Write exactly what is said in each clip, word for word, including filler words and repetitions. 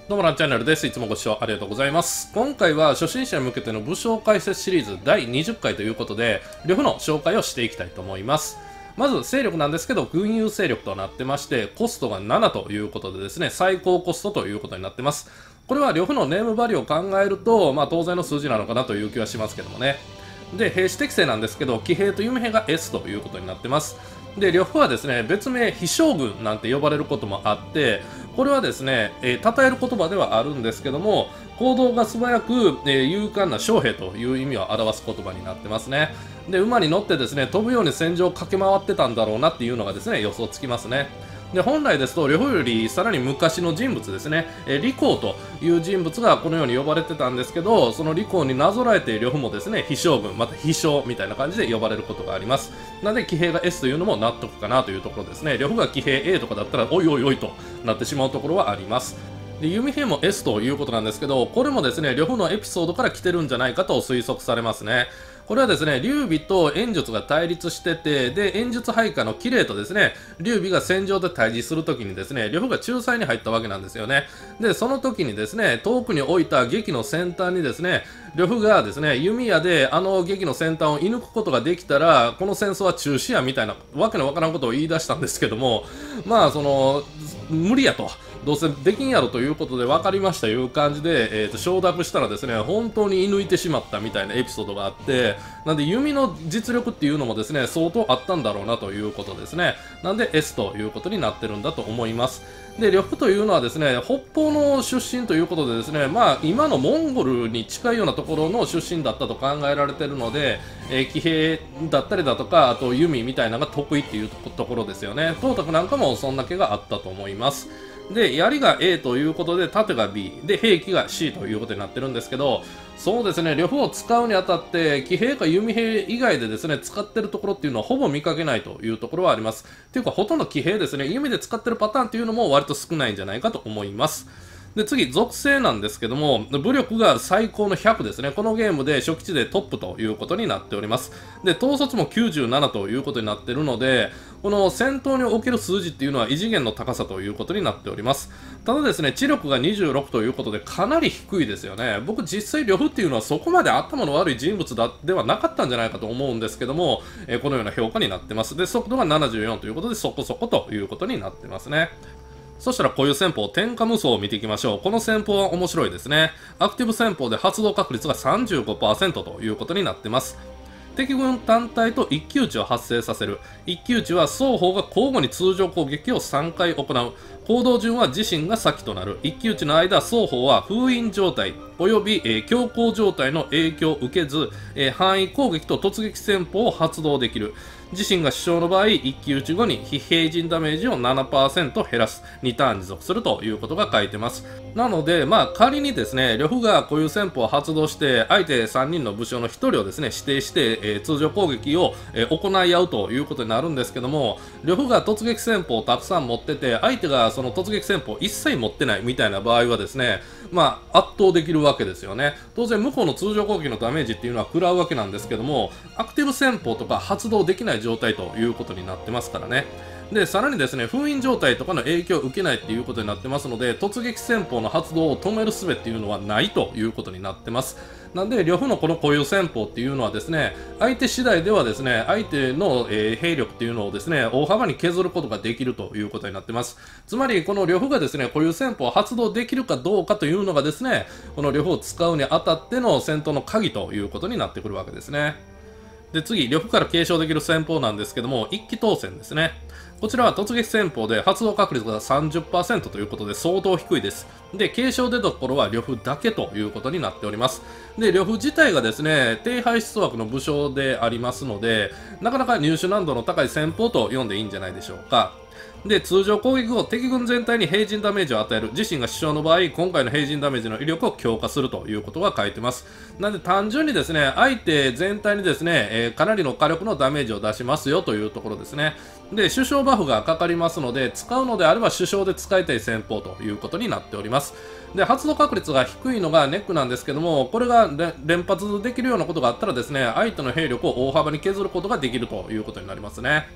どうもランチャンネルです。いつもご視聴ありがとうございます。今回は初心者に向けての武将解説シリーズだいにじゅっかいということで、呂布の紹介をしていきたいと思います。まず勢力なんですけど、軍友勢力となってまして、コストがななということでですね、最高コストということになってます。これは呂布のネームバリューを考えると、まあ当然の数字なのかなという気はしますけどもね。で、兵士適正なんですけど、騎兵と弓兵が エス ということになってます。で、呂布はですね、別名、飛将軍なんて呼ばれることもあって、これはですね、えー、称える言葉ではあるんですけども、行動が素早く、えー、勇敢な将兵という意味を表す言葉になってますね。で、馬に乗ってですね、飛ぶように戦場を駆け回ってたんだろうなっていうのがですね、予想つきますね。で、本来ですと、呂布よりさらに昔の人物ですね、えー、李光という人物がこのように呼ばれてたんですけど、その李光になぞらえて呂布もですね、飛将軍、また飛将みたいな感じで呼ばれることがあります。なので、騎兵が エス というのも納得かなというところですね。呂布が騎兵 エー とかだったら、おいおいおいとなってしまうところはあります。で、弓兵も エス ということなんですけど、これもですね、呂布のエピソードから来てるんじゃないかと推測されますね。これはですね、劉備と炎術が対立してて、で、炎術配下のキレイとですね、劉備が戦場で対峙するときにですね、呂布が仲裁に入ったわけなんですよね。で、その時にですね、遠くに置いた劇の先端にですね、呂布がですね、弓矢であの劇の先端を射抜くことができたら、この戦争は中止やみたいな、わけのわからんことを言い出したんですけども、まあ、その、無理やと。どうせできんやろということで分かりましたいう感じで、えー、と承諾したらですね、本当に射抜いてしまったみたいなエピソードがあって、なんで弓の実力っていうのもですね、相当あったんだろうなということですね。なんで エス ということになってるんだと思います。で、呂布というのはですね、北方の出身ということでですね、まあ今のモンゴルに近いようなところの出身だったと考えられているので、えー、騎兵だったりだとか、あと弓みたいなのが得意っていうところですよね。東卓なんかもそんだけがあったと思います。で、槍が エー ということで、盾が ビー、で、兵器が シー ということになってるんですけど、そうですね、呂布を使うにあたって、騎兵か弓兵以外でですね、使ってるところっていうのはほぼ見かけないというところはあります。っていうか、ほとんど騎兵ですね、弓で使ってるパターンっていうのも割と少ないんじゃないかと思います。で、次、属性なんですけども、武力が最高のひゃくですね。このゲームで初期値でトップということになっております。で、統率もきゅうじゅうななということになっているので、この戦闘における数字っていうのは異次元の高さということになっております。ただですね、知力がにじゅうろくということでかなり低いですよね。僕実際呂布っていうのはそこまで頭の悪い人物だではなかったんじゃないかと思うんですけども、えー、このような評価になってます。で、速度がななじゅうよんということでそこそこということになってますね。そしたらこういう戦法、天下無双を見ていきましょう。この戦法は面白いですね。アクティブ戦法で発動確率が さんじゅうごパーセント ということになってます。敵軍単体と一騎打ちを発生させる。一騎打ちは双方が交互に通常攻撃をさんかい行う。行動順は自身が先となる。一騎打ちの間、双方は封印状態及び、えー、強行状態の影響を受けず、えー、範囲攻撃と突撃戦法を発動できる。自身が主将の場合、一騎打ち後に非平陣ダメージを ななパーセント 減らす。にターン持続するということが書いてます。なので、まあ仮にですね、呂布がこういう戦法を発動して、相手さんにんの武将のひとりをですね、指定して、えー、通常攻撃を、えー、行い合うということになるんですけども、呂布が突撃戦法をたくさん持ってて、相手がその突撃戦法を一切持ってないみたいな場合はですね、まあ圧倒できるわけですよね。当然向こうの通常攻撃のダメージっていうのは食らうわけなんですけども、アクティブ戦法とか発動できない状態ということになってますからね。で、さらにですね、封印状態とかの影響を受けないっていうことになってますので、突撃戦法の発動を止める術っていうのはないということになってます。なんで、呂布のこの固有戦法っていうのはですね、相手次第ではですね、相手の、えー、兵力っていうのをですね、大幅に削ることができるということになってます。つまり、この呂布がですね、固有戦法を発動できるかどうかというのがですね、この呂布を使うにあたっての戦闘の鍵ということになってくるわけですね。で、次、呂布から継承できる戦法なんですけども、一騎当選ですね。こちらは突撃戦法で発動確率が さんじゅっパーセント ということで相当低いです。で、継承出所は呂布だけということになっております。で、呂布自体がですね、低排出枠の武将でありますので、なかなか入手難度の高い戦法と読んでいいんじゃないでしょうか。で、通常攻撃後、敵軍全体に平陣ダメージを与える。自身が主将の場合、今回の平陣ダメージの威力を強化するということが書いてます。なので、単純にですね、相手全体にですね、えー、かなりの火力のダメージを出しますよというところですね。で、首相バフがかかりますので、使うのであれば首相で使いたい戦法ということになっております。で、発動確率が低いのがネックなんですけども、これが連発できるようなことがあったらですね、相手の兵力を大幅に削ることができるということになりますね。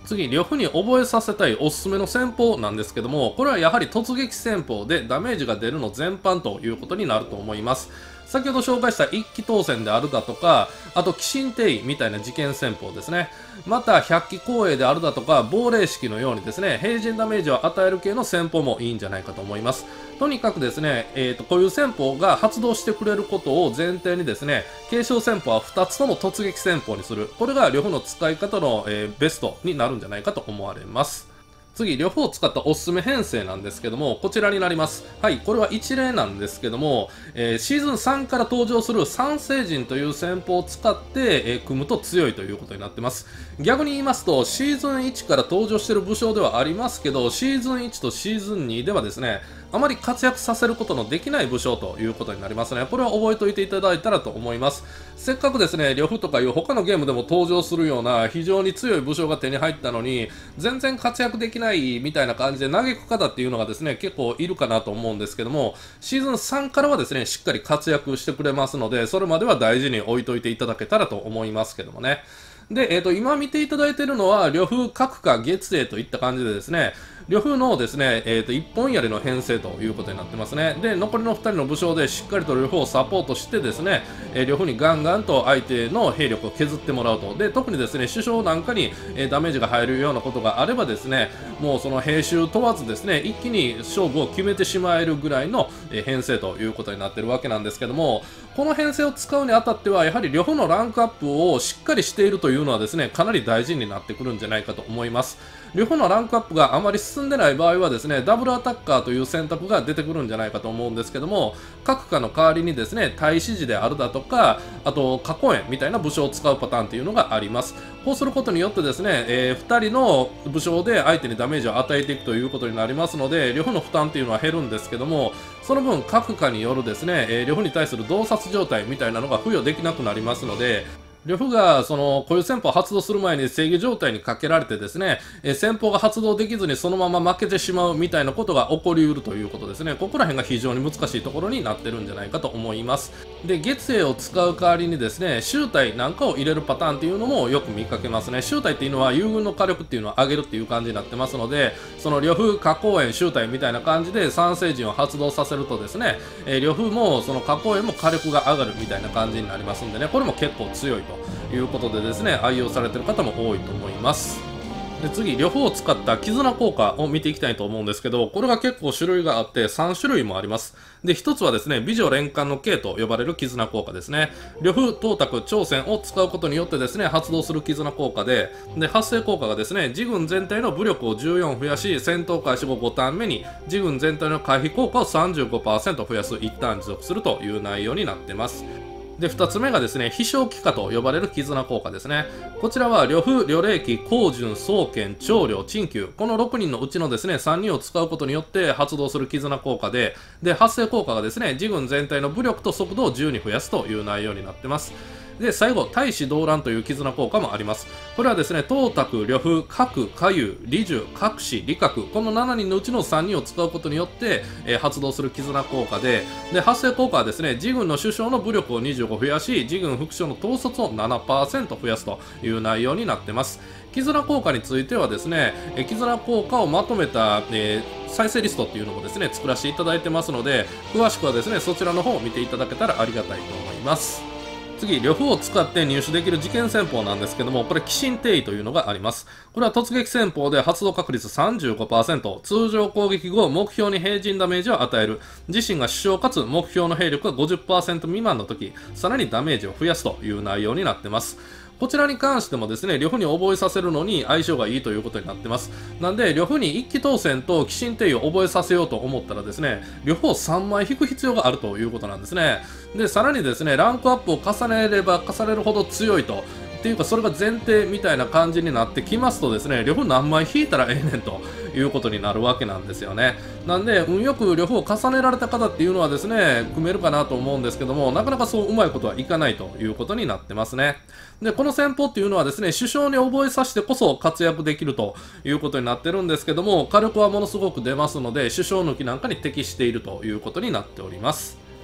次、呂布に覚えさせたいおすすめの戦法なんですけども、これはやはり突撃戦法でダメージが出るの全般ということになると思います。先ほど紹介した一騎当選であるだとか、あと鬼神帝位みたいな事件戦法ですね。また百騎光栄であるだとか、亡霊式のようにですね、平陣ダメージを与える系の戦法もいいんじゃないかと思います。とにかくですね、えーと、こういう戦法が発動してくれることを前提にですね、継承戦法はふたつとも突撃戦法にする。これが呂布の使い方の、えー、ベストになるんじゃないかと思われます。次、呂布を使ったおすすめ編成なんですけども、こちらになります。はい、これは一例なんですけども、えー、シーズンさんから登場する三聖人という戦法を使って、えー、組むと強いということになってます。逆に言いますと、シーズンいちから登場している武将ではありますけど、シーズンいちとシーズンにではですね、あまり活躍させることのできない武将ということになりますね。これは覚えておいていただいたらと思います。せっかくですね、呂布とかいう他のゲームでも登場するような非常に強い武将が手に入ったのに、全然活躍できないみたいな感じで嘆く方っていうのがですね、結構いるかなと思うんですけども、シーズンさんからはですね、しっかり活躍してくれますので、それまでは大事に置いといていただけたらと思いますけどもね。で、えっと、今見ていただいているのは、呂布、角か月英といった感じでですね、呂布のですね、えっと、一本槍の編成ということになってますね。で、残りのふたりの武将でしっかりと呂布をサポートしてですね、えー、呂布にガンガンと相手の兵力を削ってもらうと。で、特にですね、首相なんかに、えー、ダメージが入るようなことがあればですね、もうその兵種問わずですね、一気に勝負を決めてしまえるぐらいの、えー、編成ということになっているわけなんですけども、この編成を使うにあたっては、やはり呂布のランクアップをしっかりしているというのはですね、かなり大事になってくるんじゃないかと思います。呂布のランクアップがあまり進んでない場合はですね、ダブルアタッカーという選択が出てくるんじゃないかと思うんですけども、各家の代わりにですね、大使寺であるだとか、あと過去園みたいな武将を使うパターンというのがあります。こうすることによってですね、えー、ふたりの武将で相手にダメージを与えていくということになりますので、呂布の負担というのは減るんですけども、その分各家によるですね、えー、呂布に対する洞察状態みたいなのが付与できなくなりますので、呂布がそのこういう戦法を発動する前に制御状態にかけられてですね、え戦法が発動できずにそのまま負けてしまうみたいなことが起こりうるということですね。ここら辺が非常に難しいところになってるんじゃないかと思います。で、月英を使う代わりにですね、集体なんかを入れるパターンっていうのもよく見かけますね。集体っていうのは友軍の火力っていうのを上げるっていう感じになってますので、その呂布、花公園、集体みたいな感じで三聖人を発動させるとですね、えー、呂布もその花公園も火力が上がるみたいな感じになりますんでね、これも結構強いということでですね、愛用されている方も多いと思います。で、次、呂布を使った絆効果を見ていきたいと思うんですけど、これが結構種類があってさん種類もあります。で、ひとつはですね、美女連環の継と呼ばれる絆効果ですね。呂布、東卓、朝鮮を使うことによってですね、発動する絆効果で、で、発生効果がですね、自軍全体の武力をじゅうよん増やし、戦闘開始後ごターン目に自軍全体の回避効果を さんじゅうごパーセント 増やすいちターン持続するという内容になっています。で、ふたつめがですね、飛翔帰化と呼ばれる絆効果ですね。こちらは、呂布、呂霊気、光順、宗剣、長領、陳旧、このろくにんのうちのですね、さんにんを使うことによって発動する絆効果で、で、発生効果がですね、自軍全体の武力と速度をじゅうに増やすという内容になっています。で、最後、大使動乱という絆効果もあります。これはですね、東卓、呂布、角、火遊、李樹、角氏、李覚、このしちにんのうちのさんにんを使うことによって、えー、発動する絆効果で、で、発生効果はですね、自軍の首相の武力をにじゅうご増やし、自軍副将の統率を ななパーセント 増やすという内容になっています。絆効果についてはですね、え絆効果をまとめた、えー、再生リストっていうのもですね、作らせていただいてますので、詳しくはですね、そちらの方を見ていただけたらありがたいと思います。次、呂布を使って入手できる事件戦法なんですけども、これ、鬼神帝位というのがあります。これは突撃戦法で発動確率 さんじゅうごパーセント、通常攻撃後、目標に平陣ダメージを与える。自身が主将かつ目標の兵力が ごじゅっパーセント 未満の時、さらにダメージを増やすという内容になっています。こちらに関してもですね、呂布に覚えさせるのに相性がいいということになってます。なんで、呂布に一騎当選と鬼神帝位を覚えさせようと思ったらですね、呂布をさんまい引く必要があるということなんですね。で、さらにですね、ランクアップを重ねれば重ねるほど強いと。っていうか、それが前提みたいな感じになってきますとですね、呂布何枚引いたらええねんということになるわけなんですよね。なんで、運よく呂布を重ねられた方っていうのはですね、組めるかなと思うんですけども、なかなかそううまいことはいかないということになってますね。で、この戦法っていうのはですね、首相に覚えさせてこそ活躍できるということになってるんですけども、火力はものすごく出ますので、首相抜きなんかに適しているということになっております。そ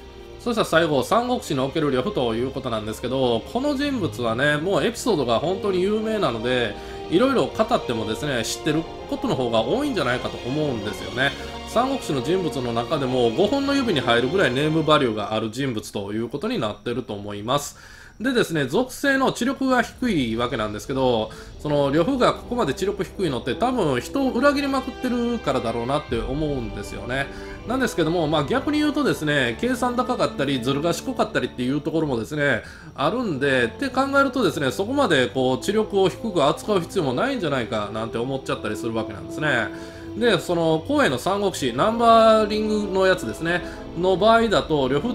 そしたら最後、三国志における呂布ということなんですけど、この人物はね、もうエピソードが本当に有名なので、いろいろ語ってもですね、知ってることの方が多いんじゃないかと思うんですよね。三国志の人物の中でもごほんの指に入るぐらいネームバリューがある人物ということになってると思います。でですね、属性の知力が低いわけなんですけど、その呂布がここまで知力低いのって多分人を裏切りまくってるからだろうなって思うんですよね。なんですけども、まあ逆に言うとですね、計算高かったり、ずる賢かったりっていうところもですね、あるんで、って考えるとですね、そこまでこう知力を低く扱う必要もないんじゃないかなんて思っちゃったりするわけなんですね。で、その、光栄の三国志、ナンバーリングのやつですね、の場合だと、呂布って、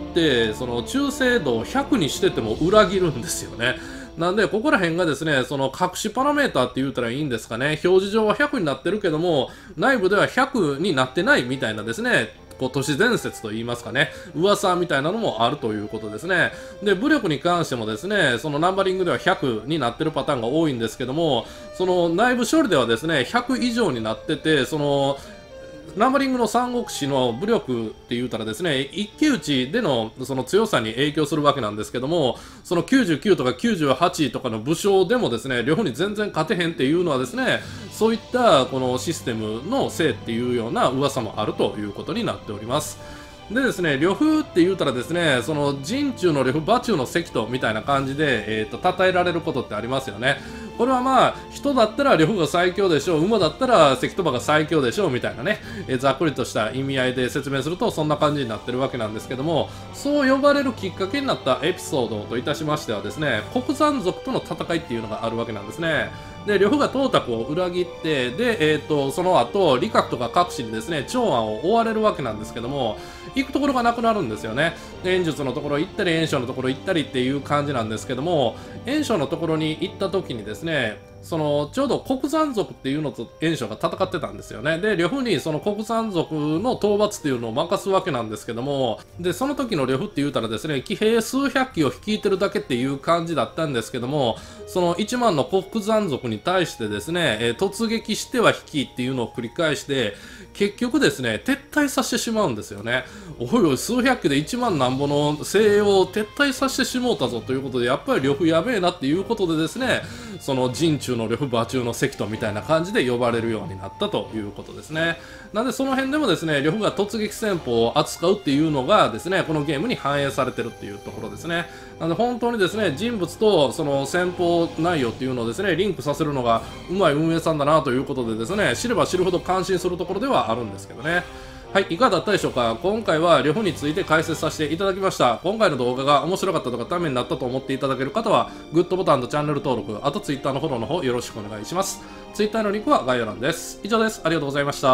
その、中精度をひゃくにしてても裏切るんですよね。なんで、ここら辺がですね、その、隠しパラメーターって言ったらいいんですかね、表示上はひゃくになってるけども、内部ではひゃくになってないみたいなですね、こう都市伝説と言いますかね、噂みたいなのもあるということですね。で、武力に関してもですね、そのナンバリングではひゃくになってるパターンが多いんですけども、その内部処理ではですね、ひゃく以上になってて、その、ナンバリングの三国志の武力って言うたらですね、一騎打ちでのその強さに影響するわけなんですけども、そのきゅうじゅうきゅうとかきゅうじゅうはちとかの武将でもですね、両方に全然勝てへんっていうのはですね、そういったこのシステムのせいっていうような噂もあるということになっております。でですね、呂布って言うたらですね、その陣中の呂布、馬中の関戸みたいな感じで、えっと、称えられることってありますよね。これはまあ、人だったら呂布が最強でしょう、馬だったら関戸馬が最強でしょうみたいなね、えー、ざっくりとした意味合いで説明するとそんな感じになってるわけなんですけども、そう呼ばれるきっかけになったエピソードといたしましてはですね、国山族との戦いっていうのがあるわけなんですね。で、呂布が董卓を裏切って、で、えっと、その後、李覚とか各地にですね、長安を追われるわけなんですけども、行くところがなくなるんですよね。で、演術のところ行ったり、袁紹のところ行ったりっていう感じなんですけども、袁紹のところに行った時にですね、その、ちょうど国山族っていうのと袁紹が戦ってたんですよね。で、呂布にその国山族の討伐っていうのを任すわけなんですけども、で、その時の呂布って言うたらですね、騎兵数百騎を率いてるだけっていう感じだったんですけども、そのいちまんの国山族に対してですね、えー、突撃しては引きっていうのを繰り返して、結局ですね、撤退させてしまうんですよね。おいおい、数百機でいちまんなんぼの精鋭を撤退させてしもうたぞということで、やっぱり呂布やべえなっていうことでですね、その陣中の呂布、馬中の関戸みたいな感じで呼ばれるようになったということですね。なんでその辺でもですね、呂布が突撃戦法を扱うっていうのがですね、このゲームに反映されてるっていうところですね。なので本当にですね、人物とその戦法内容っていうのをですね、リンクさせるのがうまい運営さんだなということでですね、知れば知るほど感心するところではあるんですけどね。はい、いかがだったでしょうか。今回は呂布について解説させていただきました。今回の動画が面白かったとかためになったと思っていただける方は、グッドボタンとチャンネル登録、あと Twitter のフォローの方よろしくお願いします。Twitter のリンクは概要欄です。以上です。ありがとうございました。